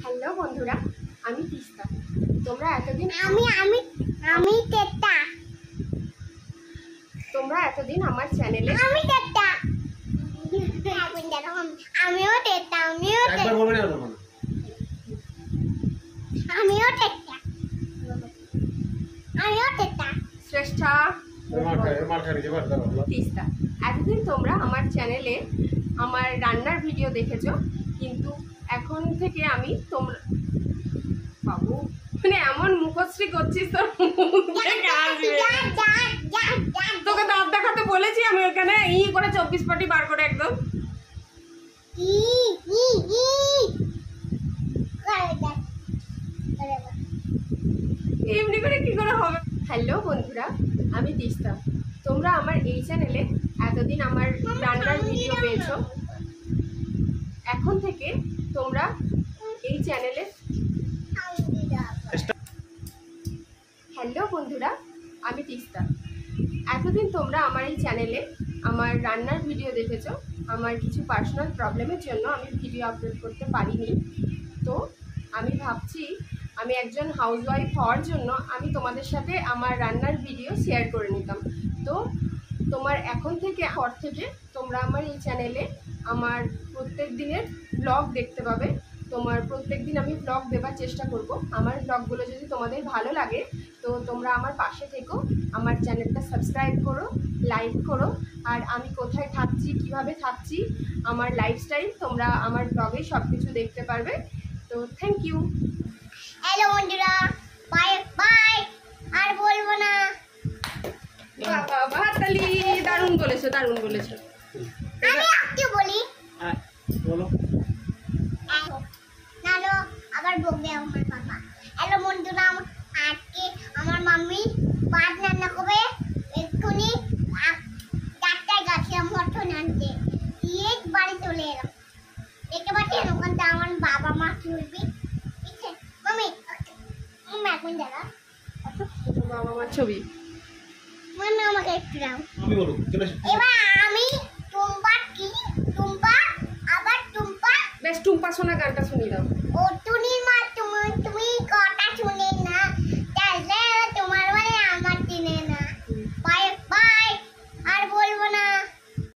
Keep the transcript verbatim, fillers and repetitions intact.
Hello বন্ধুরা, আমি তিস্তা। তোমরা এতদিন আমি আমি আমি তেতা তোমরা এতদিন আমার চ্যানেলে আমি তেতা আমিও তেতা আমিও একবার বলবেন আর বলবেন আমিও তেতা আমিও তেতা শ্রেষ্ঠা মার খায় মার খায় এবার দাও তিস্তা। এতদিন তোমরা আমার চ্যানেলে আমার রান্নার ভিডিও দেখেছো, কিন্তু এখন থেকে আমি তোমরা বাবু মানে এমন মুখশ্রী করছিস, তোর মুখ থেকে আসবে। তোকে দাঁত দেখাতে বলেছি আমি, ওখানে ই করে চব্বিশ পাটি বার করে একদম ই ই ই এমনি করে কি করে হবে। হ্যালো বন্ধুরা, আমি তিস্তা। তোমরা আমার এই চ্যানেলে এতদিন আমার রান্নার ভিডিও পেয়েছো, এখন থেকে তোমরা এই চ্যানেলে হ্যালো বন্ধুরা, আমি তিস্তা। এতদিন তোমরা আমার এই চ্যানেলে আমার রান্নার ভিডিও দেখেছো। আমার কিছু পার্সোনাল প্রবলেমের জন্য আমি ভিডিও আপলোড করতে পারিনি। তো আমি ভাবছি আমি একজন হাউসওয়াইফ হওয়ার জন্য আমি তোমাদের সাথে আমার রান্নার ভিডিও শেয়ার করে নিতাম। তো তোমার এখন থেকে পর থেকে তোমরা আমার এই চ্যানেলে আমার প্রত্যেক দিনের ব্লগ দেখতে পাবে। তোমার প্রত্যেক দিন আমি ব্লগ দেওয়ার চেষ্টা করব। আমার ব্লগগুলো যদি তোমাদের ভালো লাগে তো তোমরা আমার পাশে থেকো, আমার চ্যানেলটা সাবস্ক্রাইব করো, লাইক করো। আর আমি কোথায় থাকছি, কিভাবে থাকছি, আমার লাইফস্টাইল তোমরা আমার ব্লগে সব কিছু দেখতে পারবে। তো থ্যাংক ইউ। হ্যালো বন্ধুরা, বাই বাই, আর বলবো না। বাবা ভাতালি, দারুণ বলেছো দারুণ বলেছো। আমি একটু বলি হ্যাঁ বলো নালো আবার বকবে আমার বাবা। হ্যালো বন্ধুরা, আজকে আমার মাম্মি ভাত রান্না করবে। এক্ষুনি চারটায় গাছে মটন আনতে দিয়ে বাড়ি চলে এলাম। দেখতে পাচ্ছেন ওখানটা আমার বাবা মা চলবি। মাম্মি মাম্মি এখন দেখা বাবা মার ছবি মানে আমাকে একটু দাও। আমি বলবো চলে এসো। এবার আমি টুম্পা কি টুম্পা আবার টুম্পা বেশ টুম্পা সোনা গানটা শুনিয়ে দাও। ও টুন